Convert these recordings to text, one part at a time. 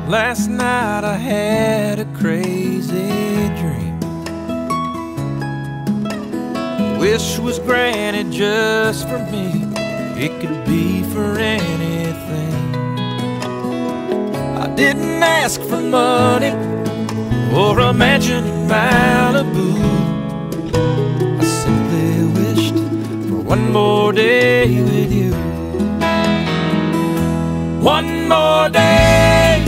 Last night I had a crazy dream. Wish was granted just for me. It could be for anything. I didn't ask for money or a mansion in Malibu. I simply wished for one more day with you. One more day,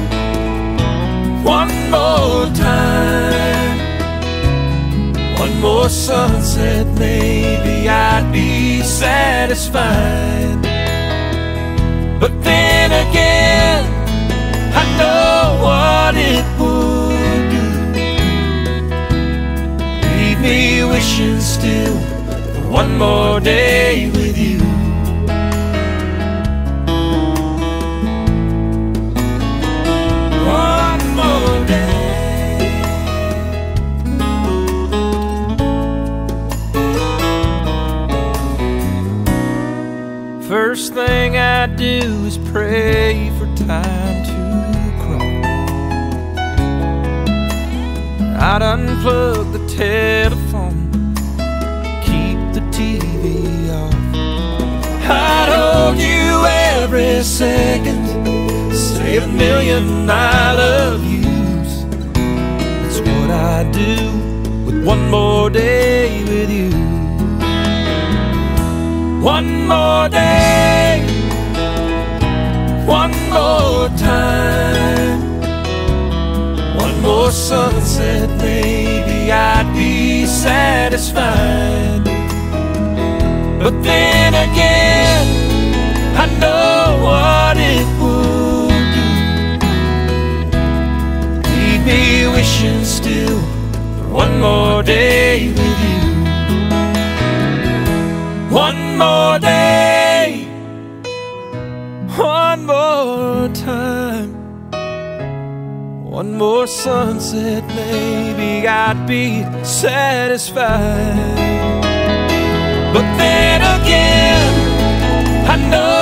one more time, one more sunset, maybe I'd be satisfied. But then again, I know what it would do. Leave me wishing still for one more day with you. First thing I do is pray for time to crawl. I'd unplug the telephone, keep the TV off. I'd hold you every second, say a million I love yous. That's what I'd do with one more day with you. One more day, one more time, one more sunset, maybe I'd be satisfied. But then again, I know what it would do. Leave me wishing still for one more day with you. One more day, one more time, one more sunset, maybe I'd be satisfied. But then again, I know